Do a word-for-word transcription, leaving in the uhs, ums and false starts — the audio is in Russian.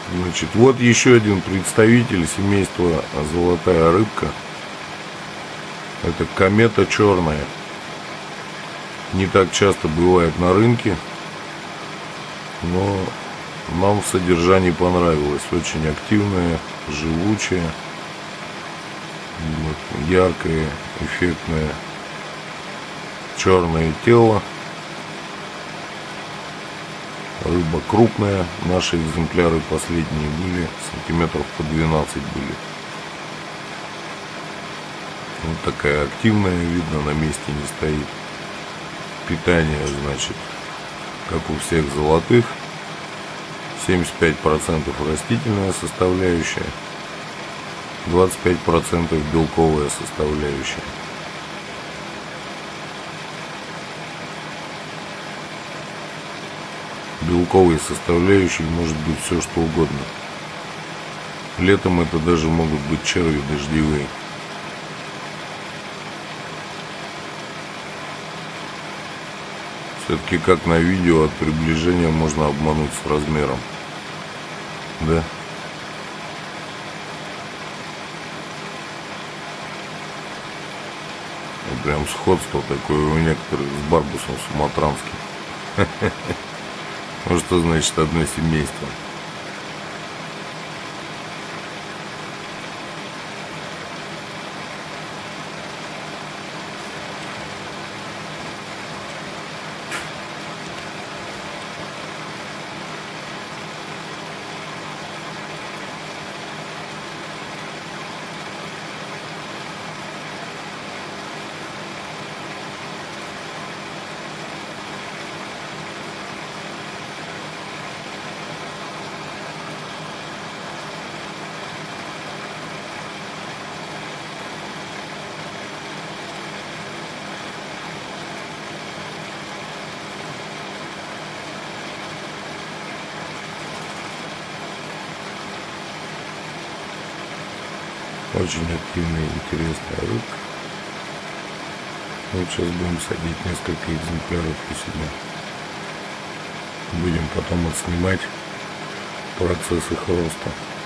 Значит, вот еще один представитель семейства золотая рыбка. Это комета черная. Не так часто бывает на рынке, но нам в содержании понравилось. Очень активная, живучая, вот, яркое, эффектное черное тело. Рыба крупная. Наши экземпляры последние были сантиметров по двенадцать были. Вот такая активная, видно, на месте не стоит. Питание, значит, как у всех золотых, семьдесят пять процентов растительная составляющая, двадцать пять процентов белковая составляющая. Белковой составляющей может быть все что угодно. Летом это даже могут быть черви дождевые. Все-таки как на видео от приближения можно обмануть с размером. Да? И прям сходство такое у некоторых с барбусом суматранским. Ну что значит одно семейство? Очень активная и интересная рыбка. Вот сейчас будем садить несколько экземпляров у себя. Будем потом отснимать процесс их роста.